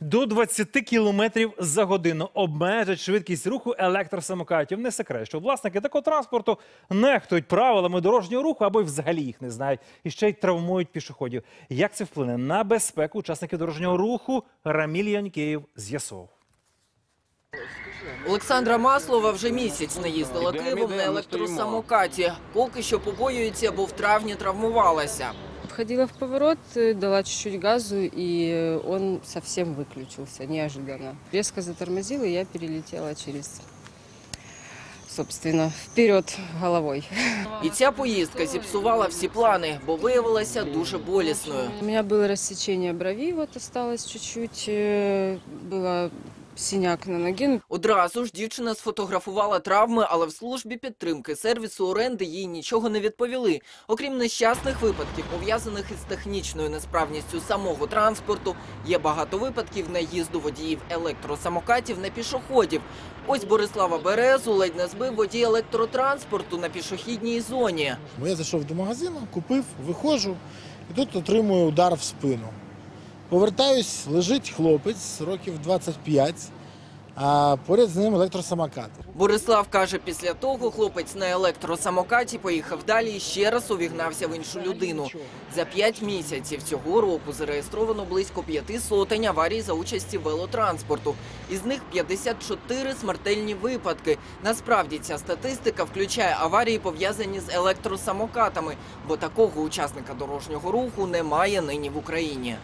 До 20 кілометрів за годину обмежать швидкість руху електросамокатів. Не секрет, що власники такого транспорту нехтують правилами дорожнього руху або й взагалі їх не знають. І ще й травмують пішоходів. Як це вплине на безпеку учасників дорожнього руху, Раміль Янікеєв з'ясовував. Олександра Маслова вже місяць не їздила Києвом на електросамокаті. Поки що побоюється, бо в травні травмувалася. Входила в поворот, дала чуть-чуть газу, и он совсем выключился неожиданно. Резко затормозила, и я перелетела собственно, вперед головой. І ця поїздка зіпсувала всі плани, бо виявилася дуже болісною. У меня было рассечение брови, вот осталось чуть-чуть, было синяк на ноге. Одразу ж дівчина сфотографувала травми, але в службі підтримки сервісу оренди їй нічого не відповіли. Окрім нещасних випадків, пов'язаних із технічною несправністю самого транспорту, є багато випадків наїзду водіїв електросамокатів на пішоходів. Ось Борислава Березу ледь не збив водій електротранспорту на пішохідній зоні. Я зайшов до магазину, купив, виходжу і тут отримую удар в спину. Повертаюсь, лежить хлопець, років 25, а поряд з ним електросамокат. Борислав каже, після того хлопець на електросамокаті поїхав далі і ще раз увігнався в іншу людину. За 5 місяців цього року зареєстровано близько 500 аварій за участі велотранспорту. Із них 54 смертельні випадки. Насправді ця статистика включає аварії, пов'язані з електросамокатами, бо такого учасника дорожнього руху немає нині в Україні.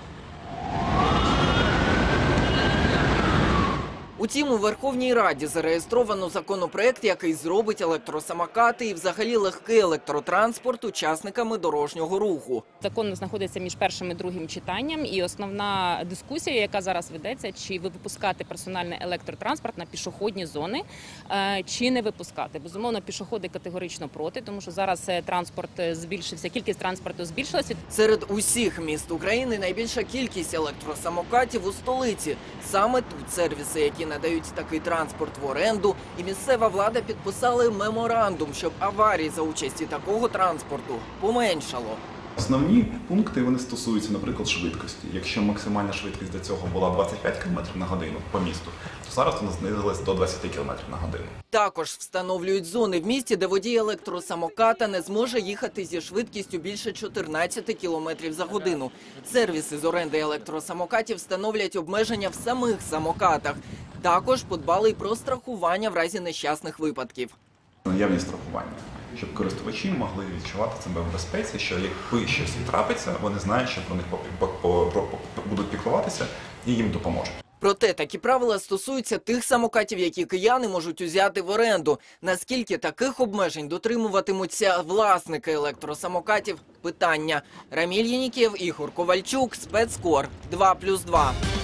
Утім, у Верховній Раді зареєстровано законопроект, який зробить електросамокати і взагалі легкий електротранспорт учасниками дорожнього руху. Закон знаходиться між першим і другим читанням, і основна дискусія, яка зараз ведеться, чи випускати персональний електротранспорт на пішохідні зони, чи не випускати. Безумовно, пішоходи категорично проти, тому що зараз транспорт збільшився, кількість транспорту збільшилася. Серед усіх міст України найбільша кількість електросамокатів у столиці. Саме тут сервіси, які надають такий транспорт в оренду, і місцева влада підписали меморандум, щоб аварій за участі такого транспорту поменшало. Основні пункти вони стосуються, наприклад, швидкості. Якщо максимальна швидкість до цього була 25 км на годину по місту, то зараз вона знизилась до 20 км на годину. Також встановлюють зони в місті, де водій електросамоката не зможе їхати зі швидкістю більше 14 км за годину. Сервіси з оренди електросамокатів встановлять обмеження в самих самокатах. Також подбали й про страхування в разі нещасних випадків. Наявні страхування, щоб користувачі могли відчувати себе в безпеці, що якби щось і трапиться, вони знають, що про них будуть піклуватися і їм допоможуть. Проте такі правила стосуються тих самокатів, які кияни можуть узяти в оренду. Наскільки таких обмежень дотримуватимуться власники електросамокатів – питання. Раміль Янікеєв, Ігор Ковальчук, Спецкор 2+2.